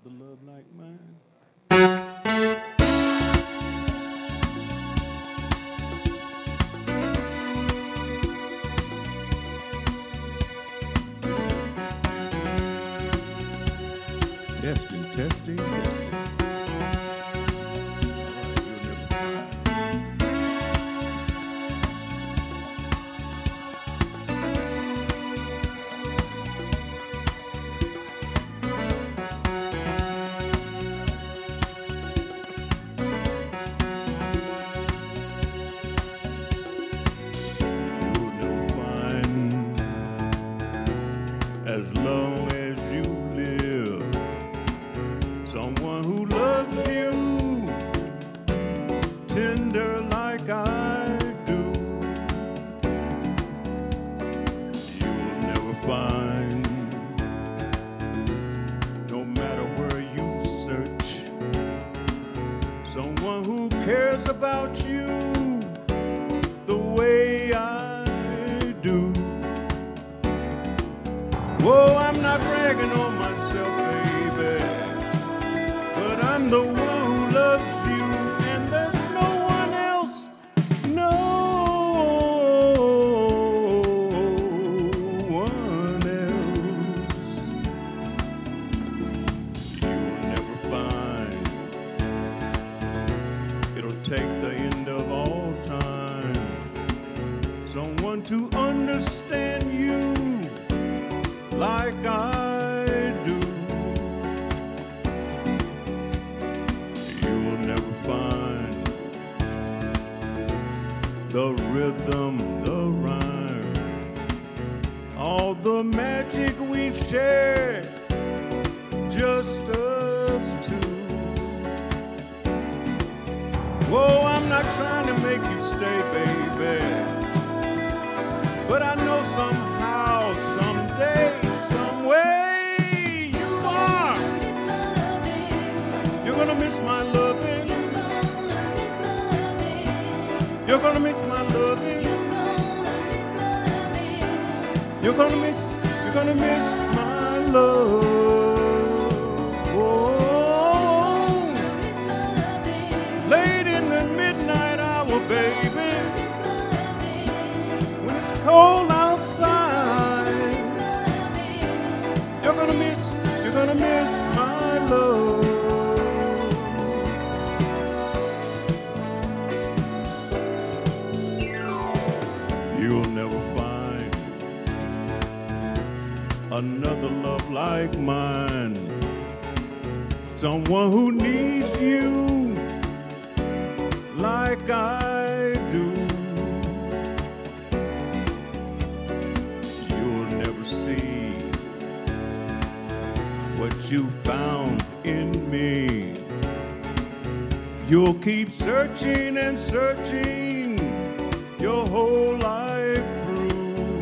Another love like mine. Testing, testing, testing. As long as you live, someone who loves you tender like I do. You'll never find, no matter where you search, someone who cares about you the way I do. Whoa, I'm not bragging on myself, baby, but I'm the one who loves you, and there's no one else, no one else. You'll never find, it'll take the end of all time, someone to understand you like I do. You'll never find the rhythm, the rhyme, all the magic we've shared, just us two. Whoa, I'm not trying to make you stay, baby, but I know somehow, someday, you're gonna miss my loving. You're gonna miss my loving. You're gonna miss my love. Oh, late in the midnight hour, baby, when it's cold outside, you're gonna miss my love. You'll never find another love like mine, someone who needs you like I do. You'll never see what you found in me. You'll keep searching and searching your whole life through.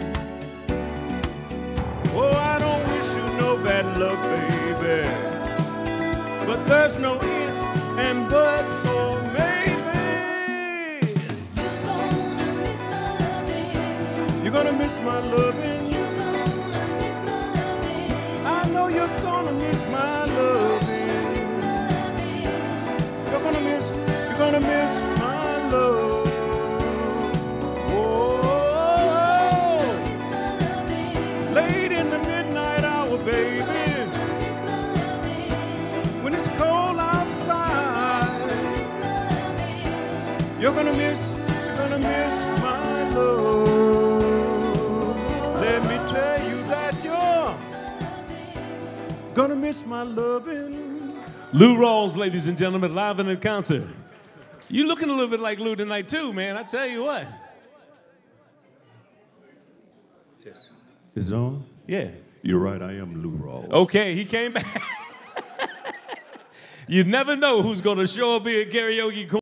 Oh, I don't wish you no bad luck, baby, but there's no ifs and buts, or maybe you're gonna miss my loving. I know you're gonna miss my loving. You're gonna miss my love. Baby, when it's cold outside, you're gonna miss my love. Let me tell you that you're gonna miss my loving. Lou Rawls, ladies and gentlemen, live and in concert. You looking a little bit like Lou tonight too, man, I tell you what. Is it on? Yeah. You're right, I am Lou Rawls. Okay, he came back. You never know who's gonna show up here at karaoke.